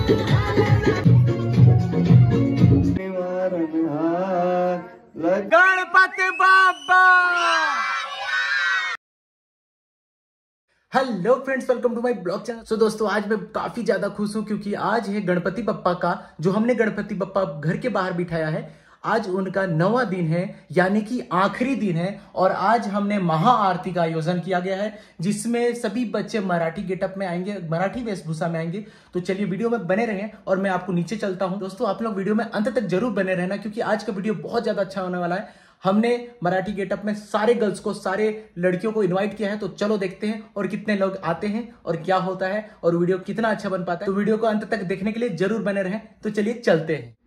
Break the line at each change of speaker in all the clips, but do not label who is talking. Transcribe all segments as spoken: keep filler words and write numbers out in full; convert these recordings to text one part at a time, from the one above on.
Ganpati Baba. Hello friends, welcome to my blog channel. So दोस्तों, आज मैं काफी ज्यादा खुश हूं क्योंकि आज है गणपति बप्पा का, जो हमने गणपति बप्पा घर के बाहर बिठाया है। आज उनका नवा दिन है, यानी कि आखिरी दिन है। और आज हमने महाआरती का आयोजन किया गया है, जिसमें सभी बच्चे मराठी गेटअप में आएंगे, मराठी वेशभूषा में आएंगे। तो चलिए वीडियो में बने रहें और मैं आपको नीचे चलता हूं। दोस्तों, आप लोग वीडियो में अंत तक जरूर बने रहना, क्योंकि आज का वीडियो बहुत ज्यादा अच्छा होने वाला है। हमने मराठी गेटअप में सारे गर्ल्स को, सारे लड़कियों को इनवाइट किया है। तो चलो देखते हैं और कितने लोग आते हैं और क्या होता है और वीडियो कितना अच्छा बन पाता है। तो वीडियो को अंत तक देखने के लिए जरूर बने रहें। तो चलिए चलते हैं।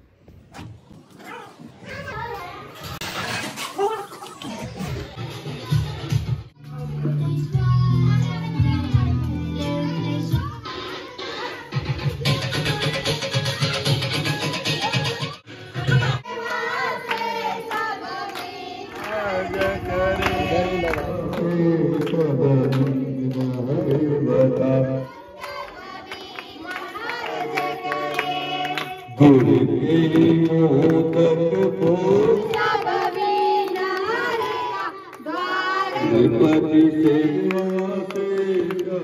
गुरु के मोदक को गणपति सेवा से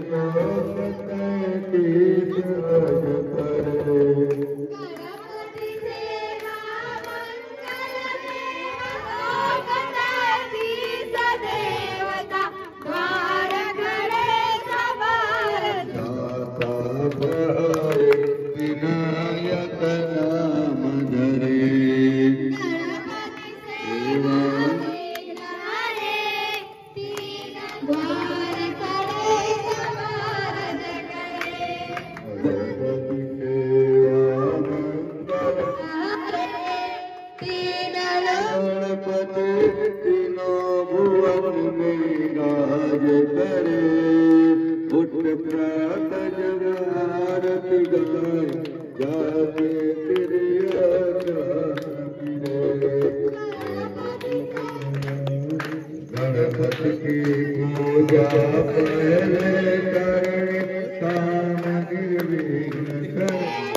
गणपति की पूजा पहले करने काम निर्विघ्न कर।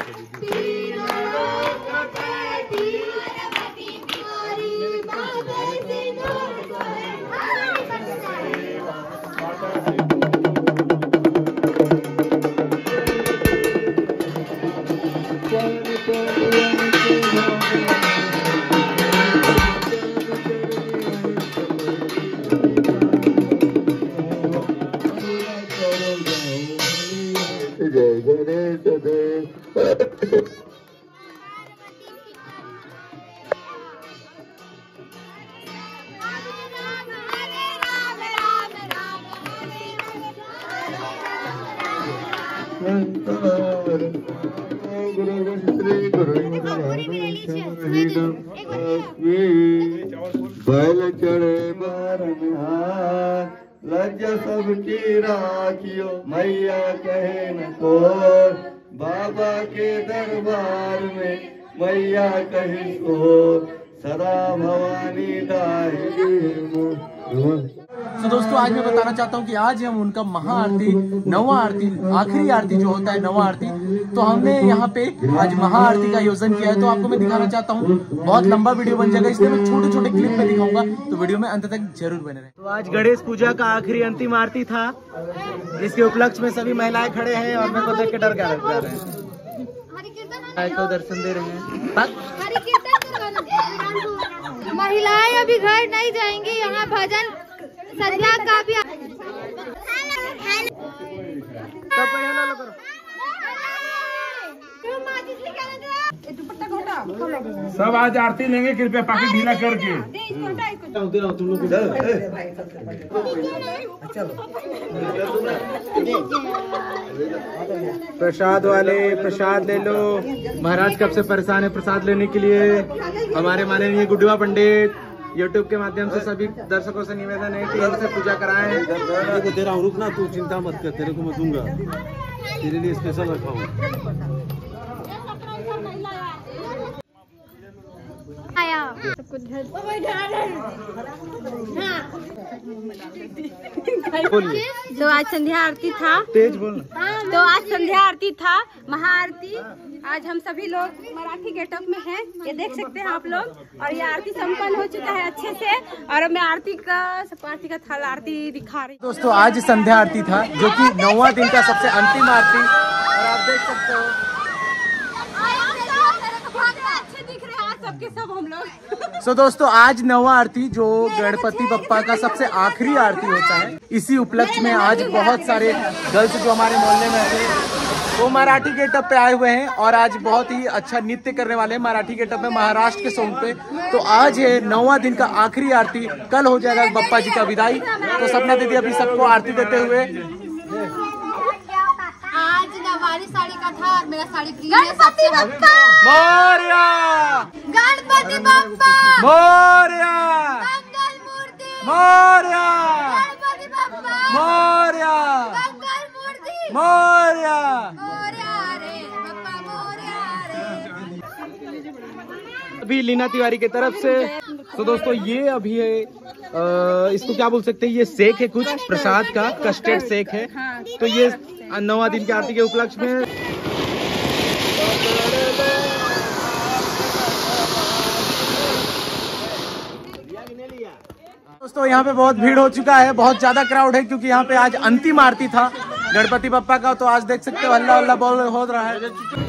जय गणेश देव। बैल चढ़े बारह लज्जा सबकी राखियो, मैया कहे न को बाबा के दरबार में मैया कहे को सदा भवानी दाएगी।
तो दोस्तों, आज मैं बताना चाहता हूँ कि आज हम उनका महाआरती, नवा आरती, आखिरी आरती जो होता है नवा आरती, तो हमने यहाँ पे आज महाआरती का आयोजन किया है। तो आपको मैं दिखाना चाहता हूँ, बहुत लंबा वीडियो बन जाएगा, इसलिए मैं छोटे छोटे क्लिप में दिखाऊंगा। तो वीडियो में अंत तक जरूर बने रहे। तो आज गणेश पूजा का आखिरी अंतिम आरती था, जिसके उपलक्ष्य में सभी महिलाएं खड़े हैं और मेरे को देख के डर गया लग जा रहे हैं, तो दर्शन दे रहे हैं।
महिलाएं अभी घर नहीं जाएंगी, यहाँ भजन संध्या का भी।
सब आज आरती लेंगे, कृपया पाकिट ढीला करके।
प्रसाद वाले प्रसाद ले लो। महाराज कब से परेशान है प्रसाद लेने के लिए। हमारे माननीय गुड्डुआ पंडित यूट्यूब के माध्यम से सभी दर्शकों से निवेदन है कि इनसे पूजा कराएं।
को दे रहा हूँ, रुकना, तू चिंता मत कर, तेरे को मैं दूंगा, तेरे लिए स्पेशल रखा हूँ।
आया तो आज संध्या आरती था।
तेज बोलना।
तो आज संध्या आरती था, महाआरती। आज हम सभी लोग मराठी गेटअप में हैं, ये देख सकते हैं आप लोग। और ये आरती संपन्न हो चुका है अच्छे से। और मैं आरती का आरती का थाल आरती दिखा रही।
दोस्तों आज संध्या आरती था, जो कि नौवां दिन का सबसे अंतिम आरती। और आप देख सकते हो
अच्छे दिख रहे हैं आज सबके सब हम लोग।
सो so, दोस्तों आज नौवां आरती जो गणपति बप्पा का सबसे आखिरी आरती होता है, इसी उपलक्ष्य में आज बहुत सारे गर्ल्स जो हमारे मोहल्ले में थे वो मराठी गेटअप पे आए हुए हैं। और आज बहुत ही अच्छा नृत्य करने वाले हैं मराठी गेटअप में, महाराष्ट्र के सॉन्ग पे। तो आज है नौवां दिन का आखिरी आरती, कल हो जाएगा बप्पा जी का विदाई। तो सपना दीदी अभी सबको आरती देते हुए।
आज नवारी साड़ी का था और मेरा साड़ी गणपति बप्पा
मोरया,
गणपति बप्पा
मोरया,
मंगल मूर्ति
मोरया,
गणपति बप्पा
मोरया,
मंगल मूर्ति
मोरया।
मोरया रे बप्पा मोरया रे।
अभी लीना तिवारी की तरफ से। तो दोस्तों ये अभी है आ, इसको क्या बोल सकते हैं, ये सेक है कुछ प्रसाद का, कस्टर्ड सेक है। तो ये नौवां दिन की आरती के उपलक्ष्य में। दोस्तों यहाँ पे बहुत भीड़ हो चुका है, बहुत ज्यादा क्राउड है, क्योंकि यहाँ पे आज अंतिम आरती था गणपति बप्पा का। तो आज देख सकते हो हल्ला हल्ला बोल हो रहा है।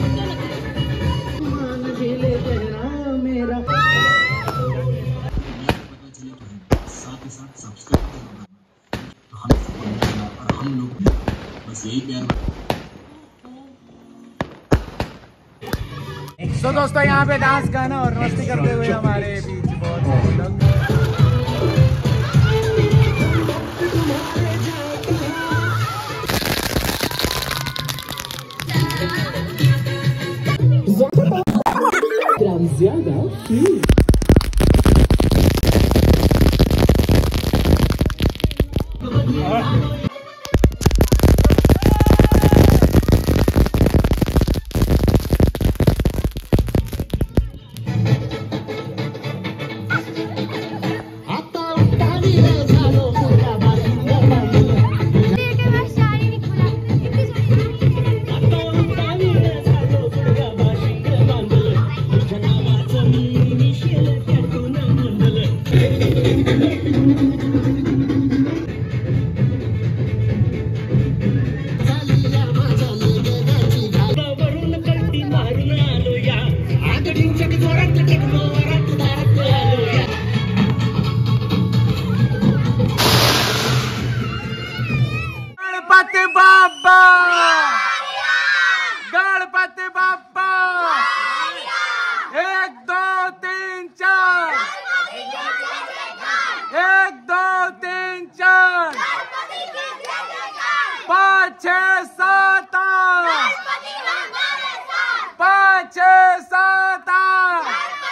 तो दोस्तों यहाँ पे डांस गाना और मस्ती करते हुए हमारे बीच बहुत सारे लोग। गणपति बाप्पा, गणपति बाप्पा, एक दो तीन चार, एक दो तीन चार, पाँच छः सात आठ, पाँच छः सात आठ।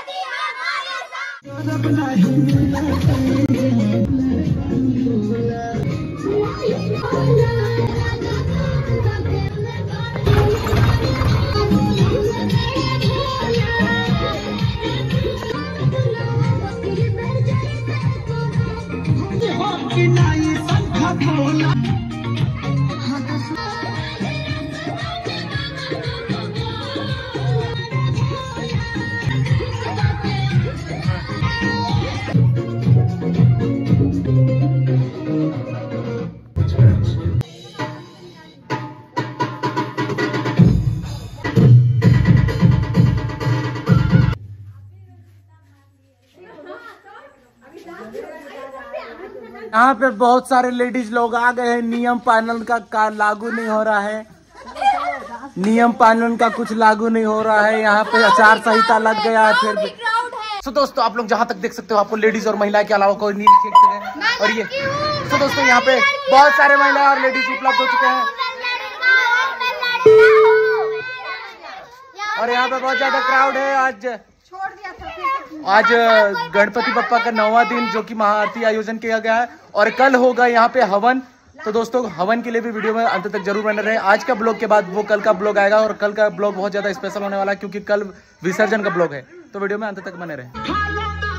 यहाँ पे बहुत सारे लेडीज लोग आ गए हैं। नियम पालन का, का लागू नहीं हो रहा है, नियम पालन का कुछ लागू नहीं हो रहा है। यहाँ पे आचार संहिता लग गया है फिर भी। तो दोस्तों आप लोग जहाँ तक देख सकते हो, आपको लेडीज और महिला के अलावा कोई नहीं देख सकते। और ये तो दोस्तों यहाँ पे बहुत सारे महिला और लेडीज उपलब्ध हो चुके हैं। और यहाँ पे बहुत ज्यादा क्राउड है। आज आज गणपति बप्पा का नौवां दिन जो कि महाआरती आयोजन किया गया है, और कल होगा यहाँ पे हवन। तो दोस्तों हवन के लिए भी वीडियो में अंत तक जरूर बने रहे। आज का ब्लॉग के बाद वो कल का ब्लॉग आएगा, और कल का ब्लॉग बहुत ज्यादा स्पेशल होने वाला है, क्योंकि कल विसर्जन का ब्लॉग है। तो वीडियो में अंत तक बने रहे।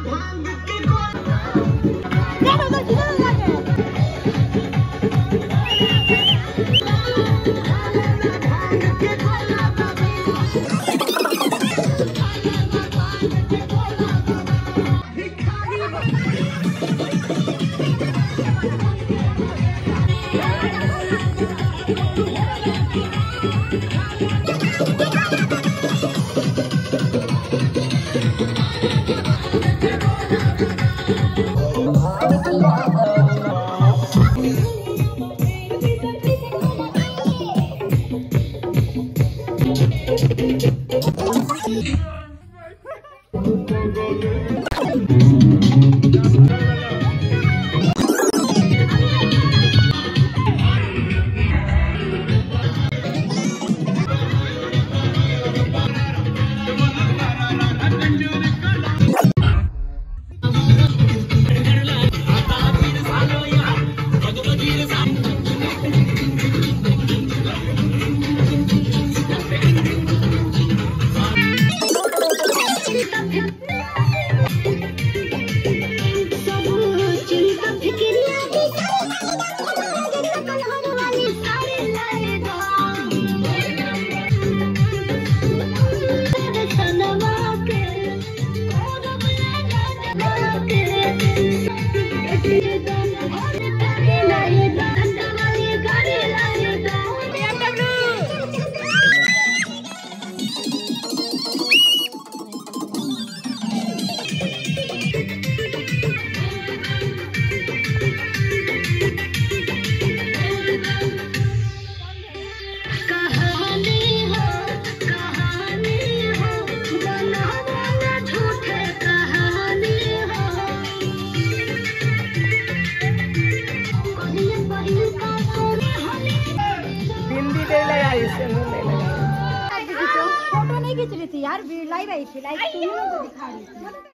फोटो नहीं खींच रही थी यार, लाई रही थी, लाइक दिखा रही थी।